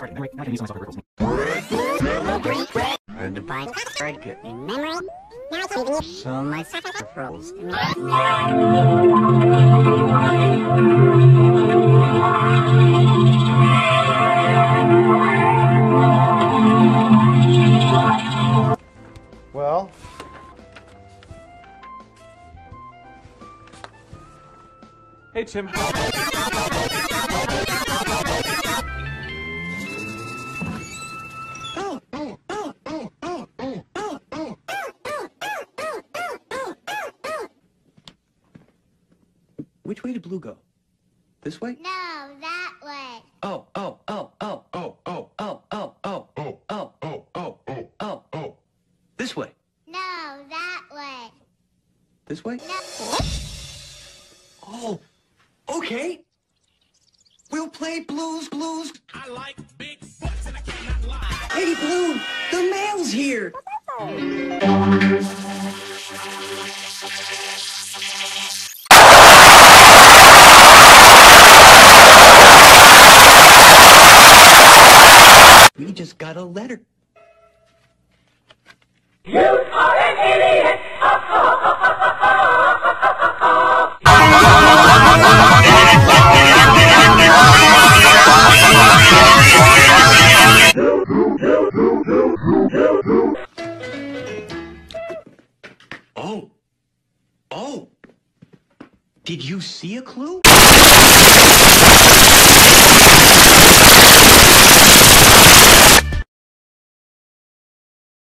starting. Anyway, I can use some of my Heard the pipe, heard good in memory. Now it's leaving you. So my froze. Well, Hey, Tim. Which way did Blue go? This way? No, that way. Oh, oh, oh, oh, oh, oh, oh, oh, oh, oh, oh, oh, oh, oh, oh, oh. This way? No, that way. This way? No. Oh, okay. We'll play Blues. I like big butts and I cannot lie. Hey, Blue, the mail's here. We just got a letter. You are an idiot! Oh. Did you see a clue?